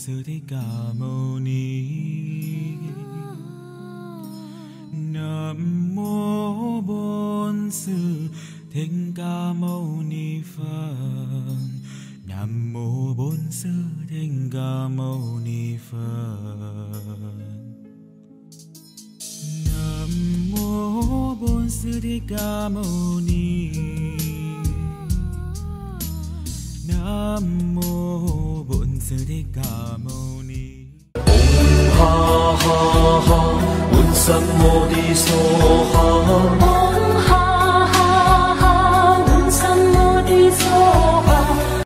Sư Thích Ca Mâu Ni. Nam mô Bổn Sư Thích Ca Mâu Ni Phật. Nam mô Bổn Sư Thích Ca Mâu Ni Phật. Nam mô Bổn Sư Thích Ca Mâu Ni. Nam mô Bổn Sư Thích Ca Mâu Ni. Om ha ha ha, Bổn Sam Mô Ni So Ha.